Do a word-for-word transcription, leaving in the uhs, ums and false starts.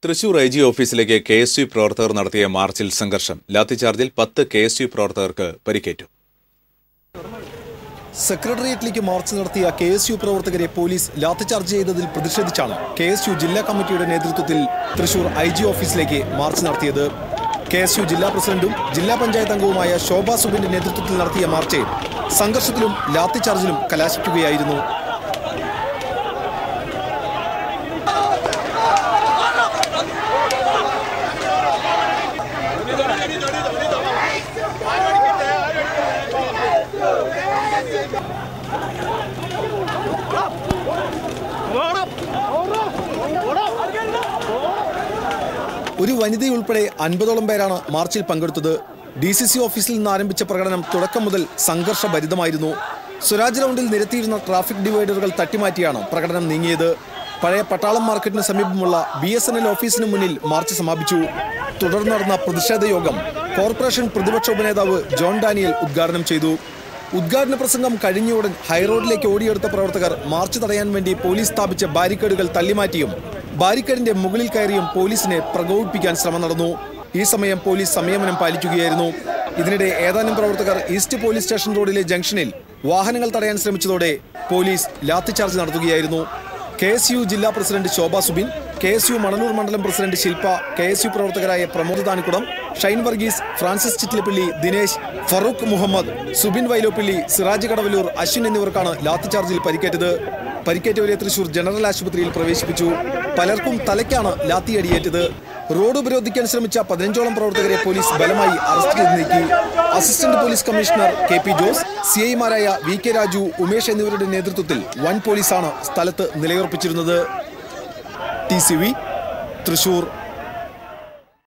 Thrissur I G ഓഫീസിലേക്ക് K S U പ്രവർത്തകർ നടത്തിയ മാർച്ചിൽ സംഘർഷം. ലാത്തിചാർജിൽ പത്ത് കെ എസ് യു പ്രവർത്തകർക്ക് പരിക്കേറ്റു. സെക്രട്ടേറിയറ്റിലേക്ക് മാർച്ച് നടത്തിയ കെ എസ് യു പ്രവർത്തകരെ പോലീസ് ലാത്തിചാർജ് ചെയ്തതിൽ പ്രതിഷേധിച്ചാണ് കെ എസ് യു ജില്ലാ കമ്മിറ്റിയുടെ നേതൃത്വത്തിൽ തൃശൂർ ഐ ജി ഓഫീസിലേക്ക് മാർച്ച് നടത്തിയത്. കെ എസ് യു ജില്ലാ പ്രസിഡന്റും ജില്ലാ പഞ്ചായത്ത് അംഗവുമായ ശോഭാ സുബിന്റെ നേതൃത്വത്തിൽ നടത്തിയ മാർച്ച് സംഘർഷത്തിലും ലാത്തിചാർജിലും കലാശിക്കുകയായിരുന്നു. ഒരു വനിതയുൾപ്പെടെ അൻപതോളം പേരാണ് മാർച്ചിൽ പങ്കെടുത്തത്. ഡി സി സി ഓഫീസിൽ നിന്ന് ആരംഭിച്ച പ്രകടനം തുടക്കം മുതൽ സംഘർഷഭരിതമായിരുന്നു. സ്വരാജ് റൗണ്ടിൽ നിരത്തിയിരുന്ന ട്രാഫിക് ഡിവൈഡറുകൾ തട്ടിമാറ്റിയാണ് പ്രകടനം നീങ്ങിയത്. പഴയ പട്ടാളം മാർക്കറ്റിന് സമീപമുള്ള ബി എസ് എൻ എൽ ഓഫീസിന് മുന്നിൽ മാർച്ച് സമാപിച്ചു. തുടർന്ന് നടന്ന പ്രതിഷേധ യോഗം കോർപ്പറേഷൻ പ്രതിപക്ഷ ഉപനേതാവ് ജോൺ ഡാനിയൽ ഉദ്ഘാടനം ചെയ്തു. ഉദ്ഘാടന പ്രസംഗം കഴിഞ്ഞയുടൻ ഹൈറോഡിലേക്ക് ഓടിയെടുത്ത പ്രവർത്തകർ മാർച്ച് തടയാൻ വേണ്ടി പോലീസ് സ്ഥാപിച്ച ബാരിക്കേഡുകൾ തള്ളിമാറ്റിയും ബാരിക്കേഡിന്റെ മുകളിൽ കയറിയും പോലീസിനെ പ്രകോപിപ്പിക്കാൻ ശ്രമം നടന്നു. ഈ സമയം പോലീസ് സംയമനം പാലിക്കുകയായിരുന്നു. ഇതിനിടെ ഏതാനും പ്രവർത്തകർ ഈസ്റ്റ് പോലീസ് സ്റ്റേഷൻ റോഡിലെ ജംഗ്ഷനിൽ വാഹനങ്ങൾ തടയാൻ ശ്രമിച്ചതോടെ പോലീസ് ലാത്തിചാർജ് നടത്തുകയായിരുന്നു. കെ എസ് യു ജില്ലാ president Shobha Subin, K S U Manalur മണ്ഡലം president Shilpa, K S U പ്രവർത്തകരായ പ്രമോദ് താനിക്കുടം, ഷൈൻ വർഗീസ്, ഫ്രാൻസിസ് ചിറ്റിലപ്പള്ളി, ദിനേശ്, ഫറൂഖ് മുഹമ്മദ്, സുബിൻ വൈലോപ്പിള്ളി, സിറാജ് കടവലൂർ, അശ്വിൻ എന്നിവർക്കാണ് ലാത്തിചാർജിൽ പരിക്കേറ്റത്. പരിക്കേറ്റവരെ തൃശൂർ ജനറൽ ആശുപത്രിയിൽ പ്രവേശിപ്പിച്ചു. പലർക്കും തലയ്ക്കാണ് ലാത്തിയടിയേറ്റത്. റോഡ് ഉപരോധിക്കാൻ ശ്രമിച്ച പതിനഞ്ചോളം പ്രവർത്തകരെ പോലീസ് ബലമായി അറസ്റ്റ് ചെയ്ത് നീക്കി. Assistant police commissioner K P Jose, C ഐമാരായ വി കെ രാജു, ഉമേഷ് എന്നിവരുടെ നേതൃത്വത്തിൽ വൻ പോലീസാണ് സ്ഥലത്ത് നിലയുറപ്പിച്ചിരുന്നത്. T C V Thrissur.